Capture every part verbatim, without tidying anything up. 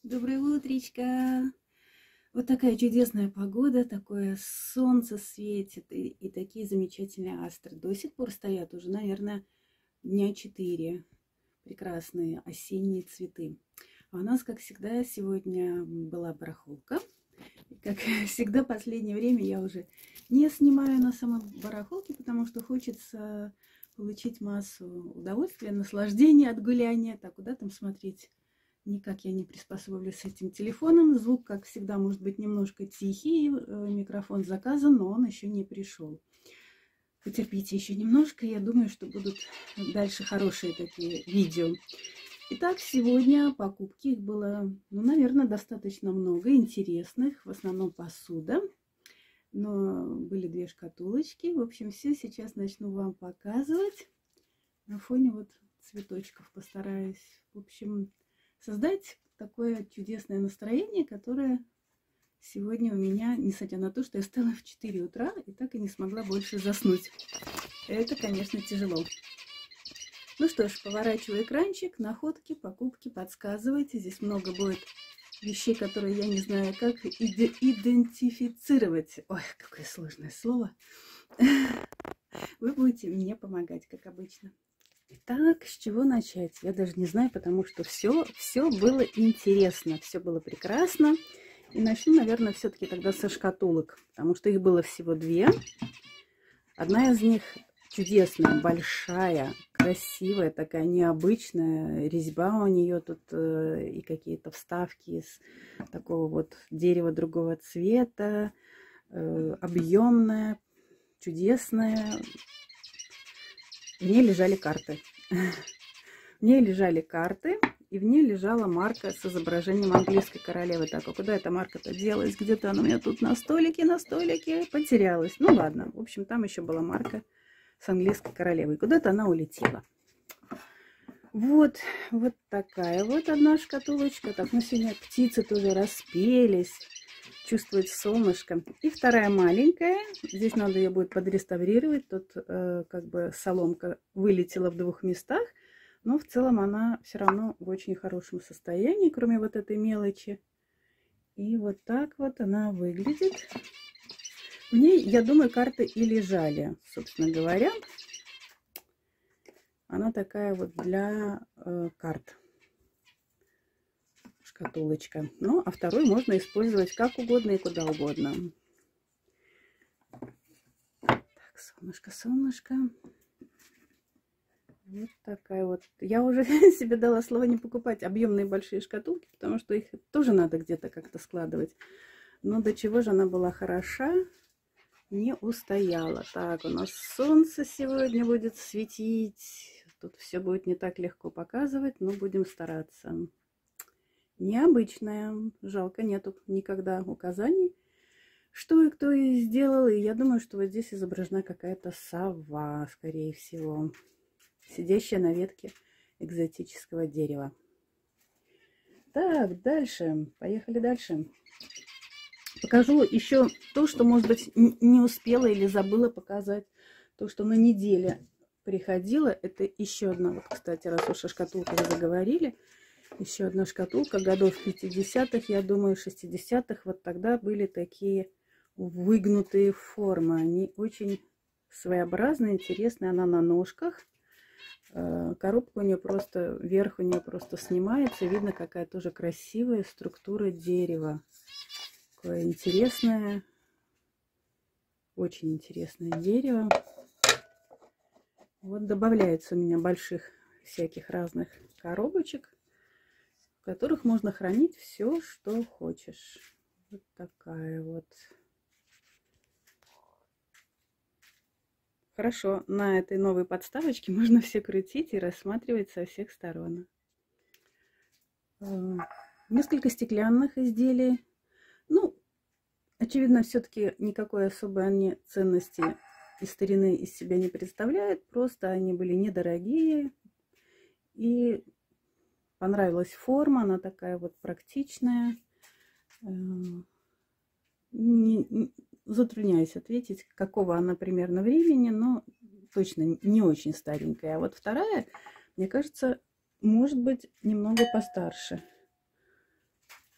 Доброе утречко! Вот такая чудесная погода, такое солнце светит и, и такие замечательные астры. До сих пор стоят уже, наверное, дня четыре. Прекрасные осенние цветы. А у нас, как всегда, сегодня была барахолка. И, как всегда, в последнее время я уже не снимаю на самой барахолке, потому что хочется получить массу удовольствия, наслаждения от гуляния. Так, куда там смотреть? Никак я не приспособлюсь с этим телефоном. Звук, как всегда, может быть немножко тихий. Микрофон заказан, но он еще не пришел. Потерпите еще немножко. Я думаю, что будут дальше хорошие такие видео. Итак, сегодня покупки их было, ну, наверное, достаточно много интересных. В основном посуда. Но были две шкатулочки. В общем, все сейчас начну вам показывать. На фоне вот цветочков постараюсь. В общем, создать такое чудесное настроение, которое сегодня у меня, несмотря на то, что я встала в четыре утра и так и не смогла больше заснуть. Это, конечно, тяжело. Ну что ж, поворачиваю экранчик, находки, покупки, подсказывайте. Здесь много будет вещей, которые я не знаю, как идентифицировать. Ой, какое сложное слово. Вы будете мне помогать, как обычно. Итак, с чего начать? Я даже не знаю, потому что все, все было интересно, все было прекрасно. И начну, наверное, все-таки тогда со шкатулок, потому что их было всего две. Одна из них чудесная, большая, красивая, такая необычная. Резьба у нее тут э, и какие-то вставки из такого вот дерева другого цвета, э, объемная, чудесная. В ней лежали карты. В ней лежали карты, и в ней лежала марка с изображением английской королевы. Так, а куда эта марка-то делась? Где-то она у меня тут на столике, на столике потерялась. Ну ладно, в общем, там еще была марка с английской королевой. Куда-то она улетела. Вот, вот такая вот одна шкатулочка. Так, ну сегодня птицы тоже распелись. Чувствует солнышко. И вторая маленькая. Здесь надо ее будет подреставрировать. Тут э, как бы соломка вылетела в двух местах. Но в целом она все равно в очень хорошем состоянии, кроме вот этой мелочи. И вот так вот она выглядит. В ней, я думаю, карты и лежали, собственно говоря. Она такая вот для э, карт. Шкатулочка. Ну, а вторую можно использовать как угодно и куда угодно. Так, солнышко, солнышко. Вот такая вот. Я уже себе дала слово не покупать объемные большие шкатулки, потому что их тоже надо где-то как-то складывать. Но до чего же она была хороша, не устояла. Так, у нас солнце сегодня будет светить. Тут все будет не так легко показывать, но будем стараться. Необычная. Жалко, нету никогда указаний, что и кто и сделал. И я думаю, что вот здесь изображена какая-то сова, скорее всего, сидящая на ветке экзотического дерева. Так, дальше. Поехали дальше. Покажу еще то, что, может быть, не успела или забыла показать. То, что на неделе приходило. Это еще одна, вот, кстати, раз уж о шкатулках заговорили. Еще одна шкатулка годов пятидесятых, я думаю, шестидесятых. Вот тогда были такие выгнутые формы. Они очень своеобразные, интересные. Она на ножках. Коробка у нее просто, верх у нее просто снимается. Видно, какая тоже красивая структура дерева. Такое интересное, очень интересное дерево. Вот добавляется у меня больших всяких разных коробочек, в которых можно хранить все, что хочешь. Вот такая вот. Хорошо, на этой новой подставочке можно все крутить и рассматривать со всех сторон. Несколько стеклянных изделий. Ну, очевидно, все-таки никакой особой они ценности из старины из себя не представляют. Просто они были недорогие. И понравилась форма, она такая вот практичная. Не, не, затрудняюсь ответить, какого она примерно времени, но точно не очень старенькая. А вот вторая, мне кажется, может быть немного постарше.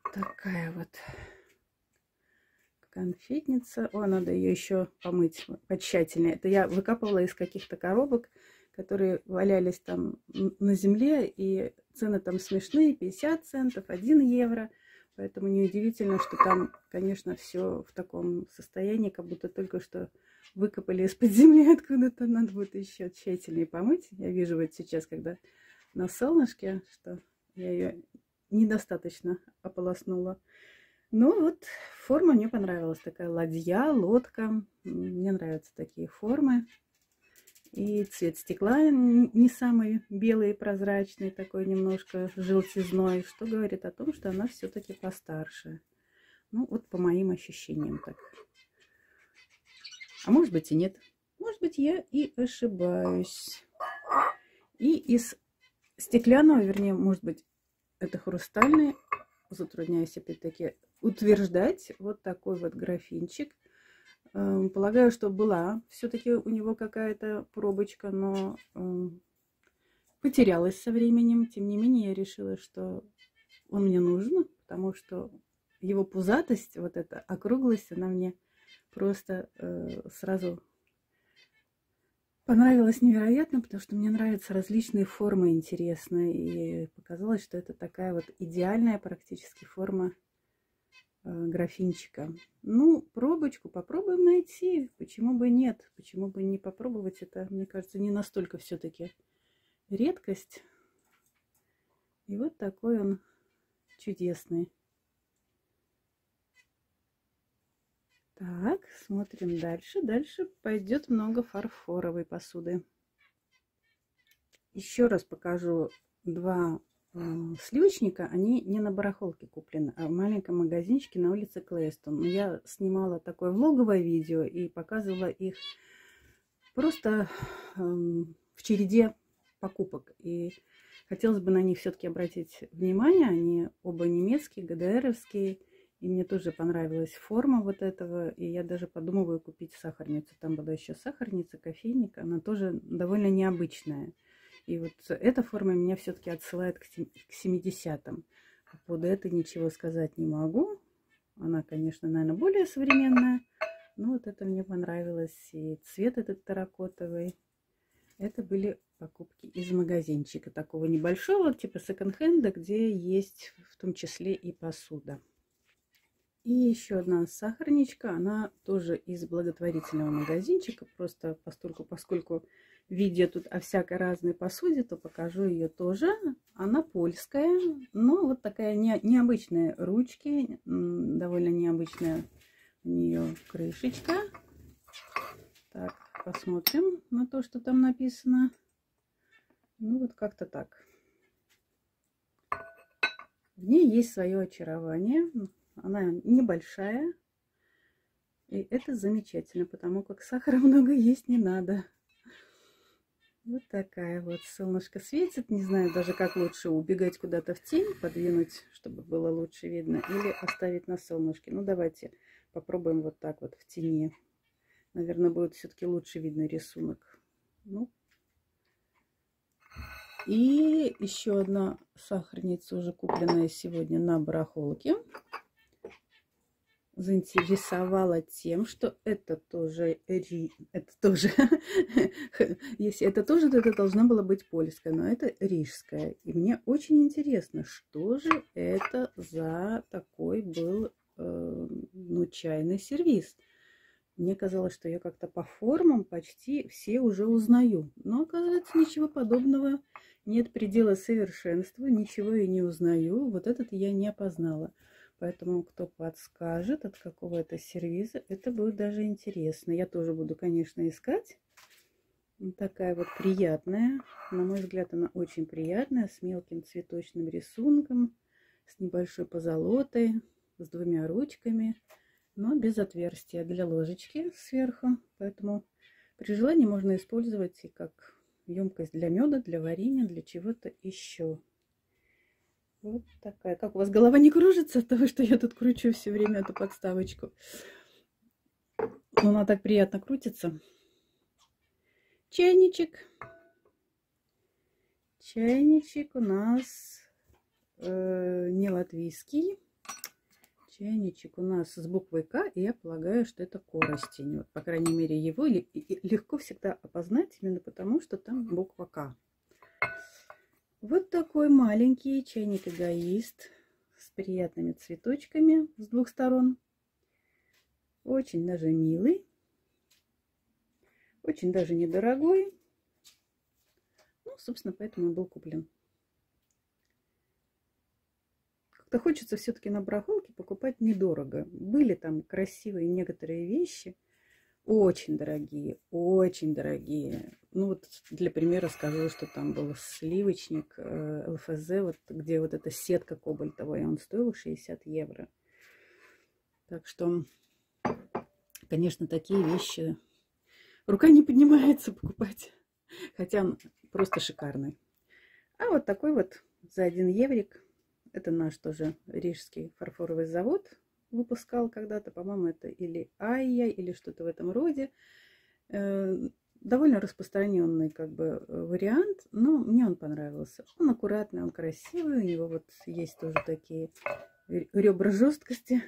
такая вот конфетница. О, надо ее еще помыть потщательнее. Это я выкапывала из каких-то коробок, которые валялись там на земле, и цены там смешные, пятьдесят центов, один евро. Поэтому неудивительно, что там, конечно, все в таком состоянии, как будто только что выкопали из-под земли откуда-то. Надо будет еще тщательнее помыть. Я вижу вот сейчас, когда на солнышке, что я ее недостаточно ополоснула. Ну вот, форма мне понравилась. Такая ладья, лодка. Мне нравятся такие формы. И цвет стекла не самый белый и прозрачный, такой немножко желтизной, что говорит о том, что она все-таки постарше. Ну вот по моим ощущениям так. А может быть и нет. Может быть я и ошибаюсь. И из стеклянного, вернее, может быть это хрустальный, затрудняюсь опять-таки утверждать, вот такой вот графинчик. Полагаю, что была все-таки у него какая-то пробочка, но э, потерялась со временем. Тем не менее, я решила, что он мне нужен, потому что его пузатость, вот эта округлость, она мне просто э, сразу понравилась невероятно, потому что мне нравятся различные формы интересные. И показалось, что это такая вот идеальная практически форма графинчика. Ну, пробочку попробуем найти. Почему бы нет? Почему бы не попробовать? Это, мне кажется, не настолько все-таки редкость. И вот такой он чудесный. Так, смотрим дальше. Дальше пойдет много фарфоровой посуды. Еще раз покажу два сливочника. Они не на барахолке куплены, а в маленьком магазинчике на улице Клейстон. Я снимала такое влоговое видео и показывала их просто э, в череде покупок. И хотелось бы на них все-таки обратить внимание. Они оба немецкие, ГДРовские. И мне тоже понравилась форма вот этого. И я даже подумываю купить сахарницу. Там была еще сахарница, кофейник. Она тоже довольно необычная. И вот эта форма меня все-таки отсылает к семидесятым. По поводу этого ничего сказать не могу. Она, конечно, наверное, более современная. Но вот это мне понравилось. И цвет этот терракотовый. Это были покупки из магазинчика. Такого небольшого, типа секонд-хенда, где есть в том числе и посуда. И еще одна сахарничка. Она тоже из благотворительного магазинчика. Просто постольку, поскольку видео тут о всякой разной посуде, то покажу ее тоже. Она польская, но вот такая не, необычная ручки, довольно необычная у нее крышечка. Так, посмотрим на то, что там написано. Ну вот как-то так. В ней есть свое очарование. Она небольшая. И это замечательно, потому как сахара много есть не надо. Вот такая вот. Солнышко светит. Не знаю даже, как лучше убегать куда-то в тень, подвинуть, чтобы было лучше видно, или оставить на солнышке. Ну, давайте попробуем вот так вот в тени. Наверное, будет все-таки лучше видно рисунок. Ну. И еще одна сахарница, уже купленная сегодня на барахолке. Заинтересовала тем, что это тоже, это тоже, если это тоже, то это должна была быть польская, но это рижская. И мне очень интересно, что же это за такой был, э, ну, чайный сервиз. Мне казалось, что я как-то по формам почти все уже узнаю. Но, оказывается, ничего подобного нет, предела совершенства, ничего я не узнаю. Вот этот я не опознала. Поэтому, кто подскажет, от какого это сервиза, это будет даже интересно. Я тоже буду, конечно, искать. Вот такая вот приятная. На мой взгляд, она очень приятная. С мелким цветочным рисунком. С небольшой позолотой. С двумя ручками. Но без отверстия для ложечки сверху. Поэтому при желании можно использовать и как емкость для меда, для варенья, для чего-то еще. Вот такая. Как у вас голова не кружится от того, что я тут кручу все время эту подставочку? Она так приятно крутится. Чайничек. Чайничек у нас э, не латвийский. Чайничек у нас с буквой К, и я полагаю, что это коростень. Вот, по крайней мере, его легко всегда опознать именно потому, что там буква К. Вот такой маленький чайник-эгоист с приятными цветочками с двух сторон. Очень даже милый. Очень даже недорогой. Ну, собственно, поэтому и был куплен. Как-то хочется все-таки на барахолке покупать недорого. Были там красивые некоторые вещи. Очень дорогие, очень дорогие. Ну вот для примера скажу, что там был сливочник эл эф зэ, вот, где вот эта сетка кобальтовая, он стоил шестьдесят евро. Так что, конечно, такие вещи рука не поднимается покупать. Хотя он просто шикарный. А вот такой вот за один еврик. Это наш тоже рижский фарфоровый завод выпускал когда-то, по-моему, это или Айя, или что-то в этом роде. Довольно распространенный как бы вариант, но мне он понравился. Он аккуратный, он красивый, у него вот есть тоже такие ребра жесткости,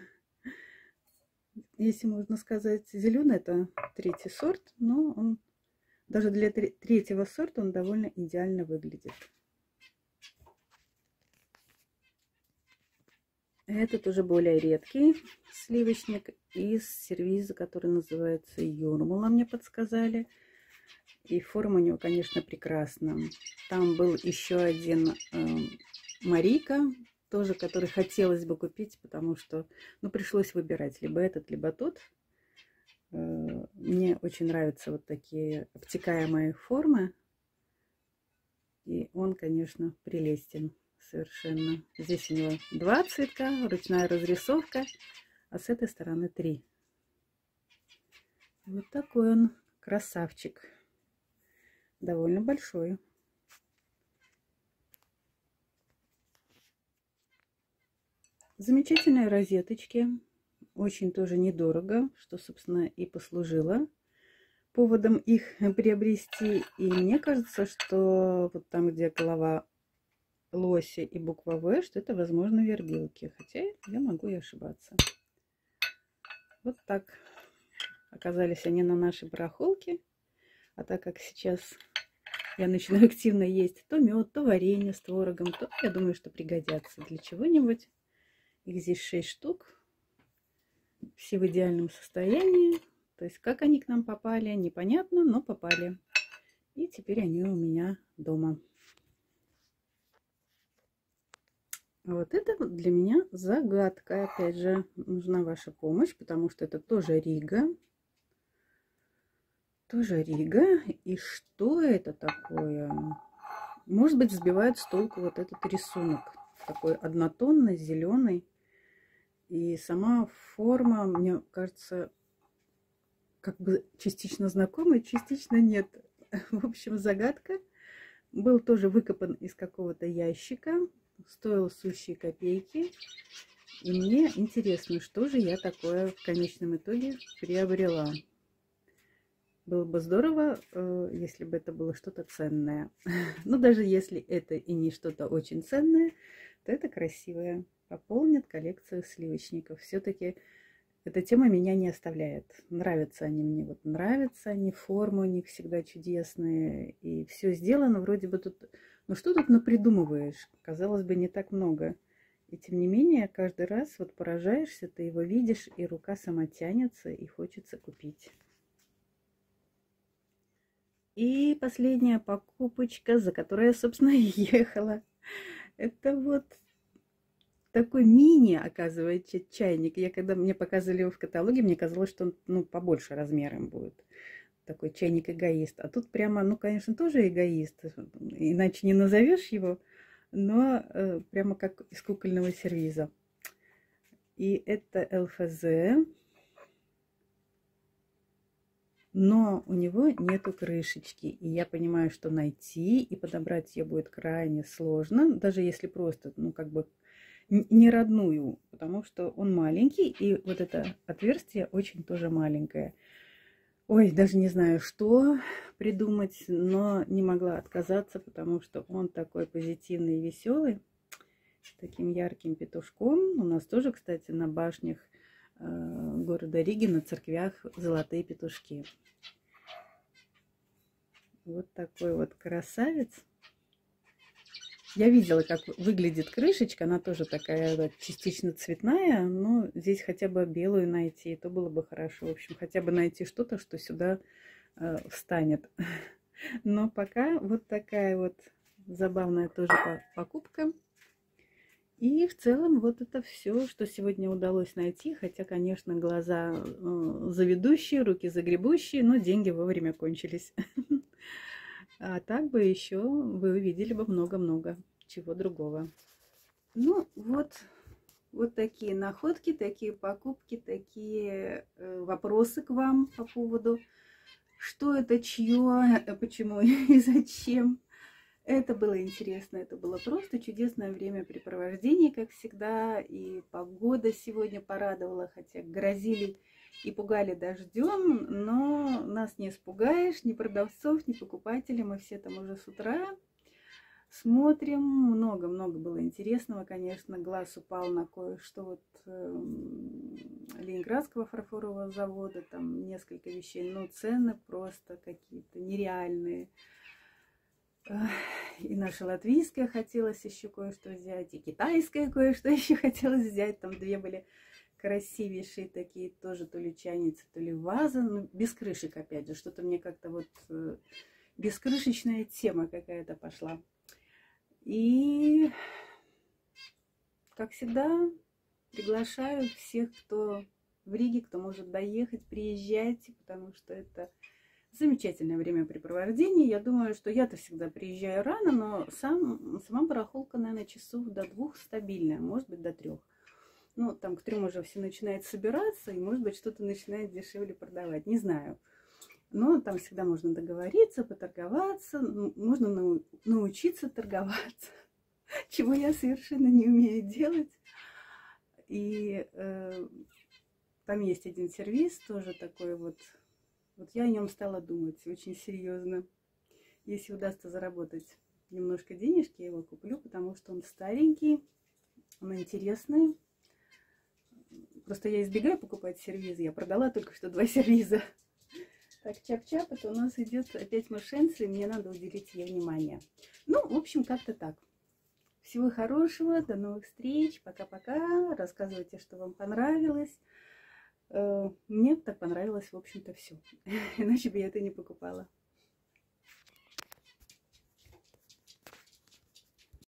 если можно сказать. Зеленый это третий сорт, но он даже для третьего сорта он довольно идеально выглядит. Этот уже более редкий сливочник из сервиза, который называется Юрмала, мне подсказали. И форма у него, конечно, прекрасна. Там был еще один э, Марика, тоже, который хотелось бы купить, потому что, ну, пришлось выбирать либо этот, либо тот. Э, мне очень нравятся вот такие обтекаемые формы. И он, конечно, прелестен. Совершенно. Здесь у него два цветка, ручная разрисовка, а с этой стороны три. Вот такой он красавчик. Довольно большой. Замечательные розеточки. Очень тоже недорого, что, собственно, и послужило поводом их приобрести. И мне кажется, что вот там, где голова лоси и буква В, что это, возможно, вербилки. Хотя я могу и ошибаться. Вот так оказались они на нашей барахолке. А так как сейчас я начинаю активно есть то мед, то варенье с творогом, то я думаю, что пригодятся для чего-нибудь. Их здесь шесть штук. Все в идеальном состоянии. То есть как они к нам попали, непонятно, но попали. И теперь они у меня дома. Вот это для меня загадка. Опять же, нужна ваша помощь, потому что это тоже Рига. Тоже Рига. И что это такое? Может быть, сбивает с толку вот этот рисунок. Такой однотонный, зеленый. И сама форма, мне кажется, как бы частично знакомая, частично нет. В общем, загадка. Был тоже выкопан из какого-то ящика. Стоил сущие копейки. И мне интересно, что же я такое в конечном итоге приобрела. Было бы здорово, если бы это было что-то ценное. Но даже если это и не что-то очень ценное, то это красивое. Пополнит коллекцию сливочников. Все-таки эта тема меня не оставляет. Нравятся они мне. Вот нравятся они, формы у них всегда чудесные. И все сделано вроде бы тут... Ну что тут напридумываешь? Казалось бы, не так много. И тем не менее, каждый раз вот поражаешься, ты его видишь, и рука сама тянется, и хочется купить. И последняя покупочка, за которой я, собственно, ехала. Это вот такой мини, оказывается, чайник. Я когда мне показывали его в каталоге, мне казалось, что он, ну, побольше размером будет. Такой чайник-эгоист. А тут прямо, ну, конечно, тоже эгоист. Иначе не назовешь его. Но э, прямо как из кукольного сервиза. И это эл эф зэ. Но у него нету крышечки. И я понимаю, что найти и подобрать ее будет крайне сложно. Даже если просто, ну, как бы не родную. Потому что он маленький. И вот это отверстие очень тоже маленькое. Ой, даже не знаю, что придумать, но не могла отказаться, потому что он такой позитивный и веселый. таким ярким петушком. У нас тоже, кстати, на башнях э, города Риги, на церквях золотые петушки. Вот такой вот красавец. Я видела, как выглядит крышечка. Она тоже такая вот, частично цветная. Но здесь хотя бы белую найти, то было бы хорошо. В общем, хотя бы найти что-то, что сюда э, встанет. Но пока вот такая вот забавная тоже покупка. И в целом вот это все, что сегодня удалось найти. Хотя, конечно, глаза э, заведущие, руки загребущие, но деньги вовремя кончились. А так бы еще вы увидели бы много-много чего другого. Ну вот, вот такие находки, такие покупки, такие э, вопросы к вам по поводу, что это, чье, почему и зачем. Это было интересно, это было просто чудесное времяпрепровождение, как всегда. И погода сегодня порадовала, хотя грозили и пугали дождем, но нас не испугаешь, ни продавцов, ни покупателей. Мы все там уже с утра смотрим. Много-много было интересного, конечно. Глаз упал на кое-что вот э, Ленинградского фарфорового завода. Там несколько вещей, но цены просто какие-то нереальные. И наше латвийское хотелось еще кое-что взять, и китайское кое-что еще хотелось взять. Там две были красивейшие такие, тоже то ли чайницы, то ли ваза, ну, без крышек, опять же. Что-то мне как-то вот э, бескрышечная тема какая-то пошла. И, как всегда, приглашаю всех, кто в Риге, кто может доехать, приезжайте, потому что это замечательное времяпрепровождение. Я думаю, что я-то всегда приезжаю рано, но сам, сама барахолка, наверное, часов до двух стабильная, может быть, до трех. Ну, там к трем уже все начинают собираться, и, может быть, что-то начинает дешевле продавать. Не знаю. Но там всегда можно договориться, поторговаться, можно научиться торговаться, чего я совершенно не умею делать. И э, там есть один сервис, тоже такой вот. Вот я о нем стала думать очень серьезно. Если удастся заработать немножко денежки, я его куплю, потому что он старенький, он интересный. Просто я избегаю покупать сервизы. Я продала только что два сервиза. Так, чап-чап, это у нас идет опять мошенница, и мне надо уделить ей внимание. Ну, в общем, как-то так. Всего хорошего, до новых встреч, пока-пока. Рассказывайте, что вам понравилось. Мне так понравилось, в общем-то, все. Иначе бы я это не покупала.